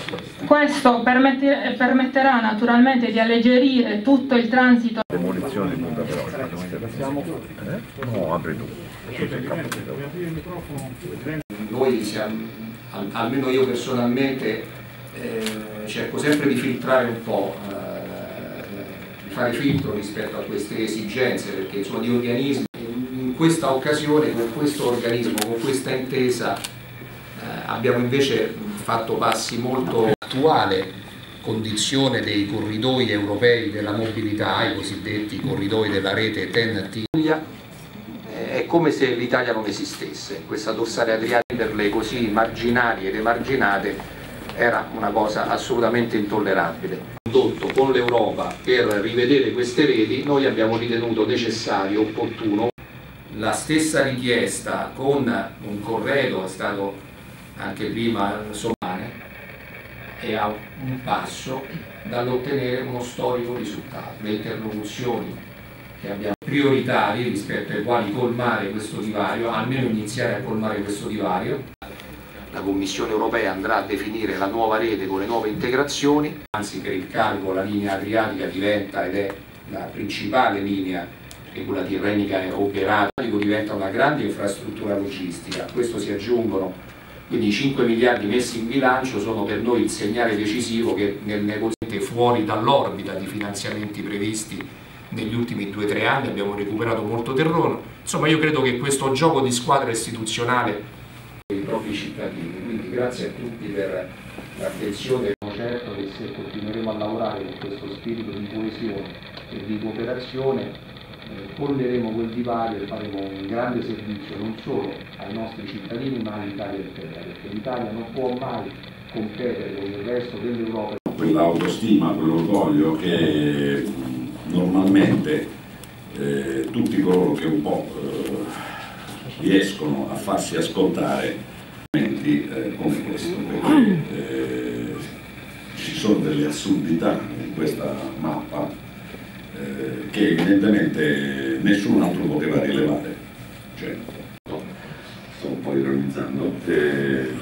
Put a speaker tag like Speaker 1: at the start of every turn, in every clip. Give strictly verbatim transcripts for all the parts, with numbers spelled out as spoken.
Speaker 1: Questo permette, permetterà naturalmente di alleggerire tutto il transito.
Speaker 2: Demolizione di Buda però, eh? No, apri tu.
Speaker 3: Noi siamo, almeno io personalmente, eh, cerco sempre di filtrare un po', eh, di fare filtro rispetto a queste esigenze, perché insomma di organismi, in questa occasione, con questo organismo, con questa intesa, eh, abbiamo invece fatto passi molto attuale condizione dei corridoi europei della mobilità, i cosiddetti corridoi della rete T E N T. È come se l'Italia non esistesse, questa dorsale adriatica, renderle così marginali ed emarginate era una cosa assolutamente intollerabile. Condotto con l'Europa per rivedere queste reti, noi abbiamo ritenuto necessario, opportuno, la stessa richiesta con un corredo, è stato anche prima Somane, è a un passo dall'ottenere uno storico risultato. Le interlocuzioni che abbiamo prioritari rispetto ai quali colmare questo divario, almeno iniziare a colmare questo divario. La Commissione europea andrà a definire la nuova rete con le nuove integrazioni, anzi per il calcolo la linea adriatica diventa ed è la principale linea e quella tirrenica operata, diventa una grande infrastruttura logistica. A questo si aggiungono quindi i cinque miliardi messi in bilancio, sono per noi il segnale decisivo che nel negoziato fuori dall'orbita di finanziamenti previsti negli ultimi due o tre anni abbiamo recuperato molto terreno. Insomma, io credo che questo gioco di squadra istituzionale dei propri cittadini, quindi grazie a tutti per l'attenzione. Sono certo che se continueremo a lavorare con questo spirito di coesione e di cooperazione eh, colmeremo quel divario e faremo un grande servizio non solo ai nostri cittadini ma all'Italia intera, perché l'Italia non può mai competere con il resto dell'Europa.
Speaker 4: Quell'autostima, quell'orgoglio che normalmente eh, tutti coloro che un po' eh, riescono a farsi ascoltare momenti eh, come questo, perché eh, ci sono delle assurdità in questa mappa eh, che evidentemente nessun altro poteva rilevare. Cioè, sto un po' ironizzando, eh,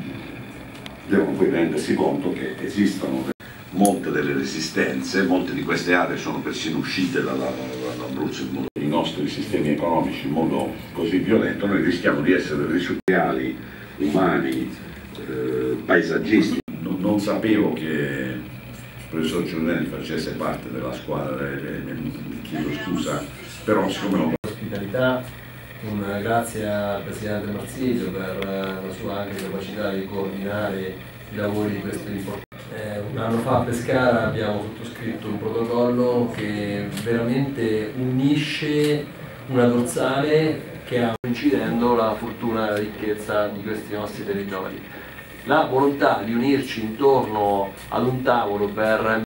Speaker 4: devono poi rendersi conto che esistono molte delle resistenze, molte di queste aree sono persino uscite dall'Abruzzo in modo, i nostri sistemi economici in modo così violento, noi rischiamo di essere risucchiali, umani, eh, paesaggisti. Non, non sapevo che il professor Giuliani facesse parte della squadra, mi chiedo scusa, però siccome lo...
Speaker 5: Ospitalità, un grazie al Presidente Marsilio per la sua anche capacità di coordinare i lavori di questo importante. Eh, un anno fa a Pescara abbiamo sottoscritto un protocollo che veramente unisce una dorsale che ha coincidendo la fortuna e la ricchezza di questi nostri territori. La volontà di unirci intorno ad un tavolo per